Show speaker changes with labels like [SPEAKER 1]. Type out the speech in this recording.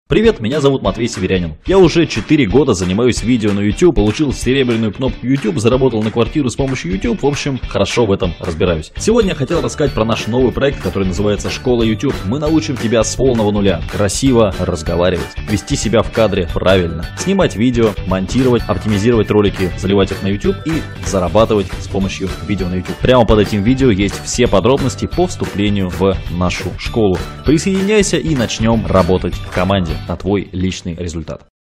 [SPEAKER 1] Привет, меня зовут Матвей Северянин. Я уже 4 года занимаюсь видео на YouTube, получил серебряную кнопку YouTube, заработал на квартиру с помощью YouTube, в общем, хорошо в этом разбираюсь. Сегодня я хотел рассказать про наш новый проект, который называется «Школа YouTube». Мы научим тебя с полного нуля красиво разговаривать, вести себя в кадре правильно, снимать видео, монтировать, оптимизировать ролики, заливать их на YouTube и зарабатывать с помощью видео на YouTube. Прямо под этим видео есть все подробности по вступлению в нашу школу. Присоединяйся и начнем работать в команде на твой личный результат.